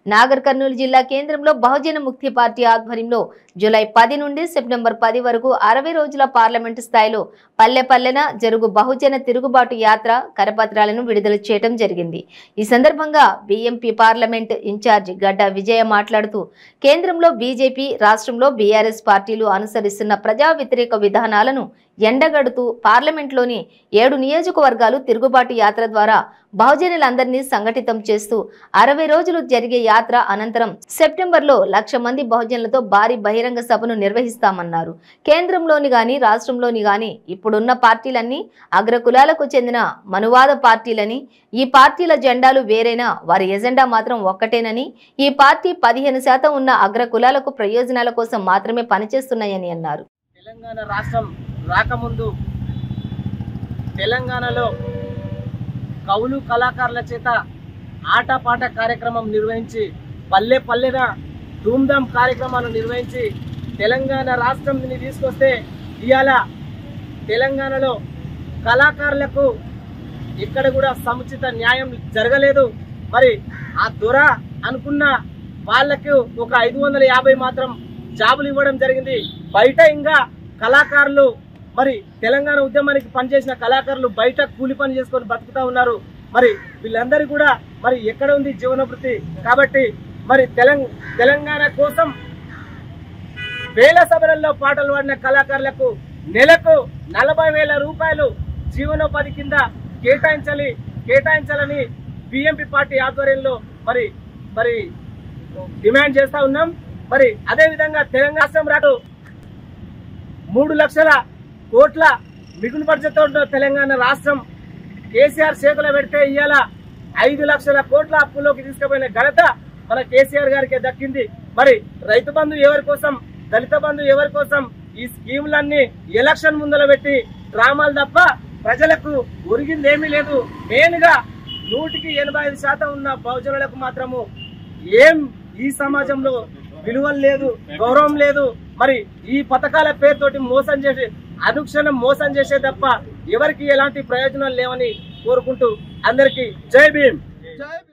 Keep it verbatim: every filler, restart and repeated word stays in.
నాగర్ కర్నూలు జిల్లా కేంద్రంలో బహుజన ముక్తి పార్టీ ఆధ్వర్యంలో జూలై పది నుండి సెప్టెంబర్ పది వరకు అరవై రోజుల పార్లమెంటు స్థాయిలో పల్లె పల్లెన జరుగు బహుజన తిరుగుబాటు యాత్ర కరపత్రాలను విడుదల చేయడం జరిగింది। ఈ సందర్భంగా బీఎంపీ పార్లమెంట్ ఇన్ఛార్జ్ గడ్డ విజయ మాట్లాడుతూ కేంద్రంలో బీజేపీ, రాష్ట్రంలో బీఆర్ఎస్ పార్టీలు అనుసరిస్తున్న ప్రజా వ్యతిరేక విధానాలను ఎండగడుతూ పార్లమెంట్లోని ఏడు నియోజకవర్గాలు తిరుగుబాటు యాత్ర ద్వారా బహుజనులందరినీ సంఘటితం చేస్తూ అరవై రోజులు జరిగే యాత్ర అనంతరం సెప్టెంబర్లో లక్ష మంది బహుజనులతో భారీ బహిరంగ సభను నిర్వహిస్తామన్నారు। కేంద్రంలోని గాని రాష్ట్రంలోని గాని ఇప్పుడున్న పార్టీలన్నీ అగ్రకులాలకు చెందిన మనువాద పార్టీలని, ఈ పార్టీల జెండాలు వేరైనా వారి ఎజెండా మాత్రం ఒక్కటేనని, ఈ పార్టీ పదిహేను శాతం ఉన్న అగ్రకులాలకు ప్రయోజనాల కోసం మాత్రమే పనిచేస్తున్నాయని అన్నారు। తెలంగాణ రాష్ట్రం రాకముందు తెలంగాణలో కవులు కళాకారుల చేత ఆటపాట కార్యక్రమం నిర్వహించి పల్లె పల్లెన ధూమ్ధామ్ కార్యక్రమాలు నిర్వహించి తెలంగాణ రాష్ట్రంని తీసుకొస్తే ఇవాళ తెలంగాణలో కళాకారులకు ఇక్కడ కూడా సముచిత న్యాయం జరగలేదు। మరి ఆ దొర అనుకున్న వాళ్ళకు ఒక ఐదు వందల యాభై మాత్రం జాబులు ఇవ్వడం జరిగింది। బయట ఇంకా కళాకారులు మరి తెలంగాణ ఉద్యమానికి పనిచేసిన కళాకారులు బయట కూలి పని చేసుకొని బతుకుతా ఉన్నారు। మరి వీళ్ళందరూ కూడా మరి ఎక్కడ ఉంది జీవనభృతి? కాబట్టి మరి తెలంగాణ తెలంగాణ కోసం వేల సభలలో పాటలు పాడిన కళాకారులకు నెలకు నలభై వేల రూపాయలు జీవనోపాధి కింద కేటాయించాలి కేటాయించాలని బీఎంపీ పార్టీ ఆధ్వర్యంలో మరి మరి డిమాండ్ చేస్తా ఉన్నాం। మరి అదే విధంగా తెలంగాణ రాష్ట్రం రాటు మూడు లక్షల కోట్ల మిగులు బడ్జెట్ ఉన్న తెలంగాణ రాష్ట్రం కేసీఆర్ చేతుల పెడితే ఇవాళ ఐదు లక్షల కోట్ల అప్పులోకి తీసుకుపోయిన ఘనత మన కేసీఆర్ గారికి దక్కింది। మరి రైతు బంధు ఎవరి కోసం, దళిత బంధు ఎవరి కోసం? ఈ స్కీములన్నీ ఎలక్షన్ ముందర పెట్టి డ్రామాలు తప్ప ప్రజలకు ఒరిగింది ఏమీ లేదు। మెయిన్ గా నూటికి ఎనభై ఐదు శాతం ఉన్న బహుజనులకు మాత్రము ఏం ఈ సమాజంలో విలువలు లేదు, గౌరవం లేదు। మరి ఈ పథకాల పేరుతోటి మోసం చేసి అనుక్షణం మోసం చేసే తప్ప ఎవరికి ఎలాంటి ప్రయోజనాలు లేవని కోరుకుంటూ అందరికీ జై భీమ్।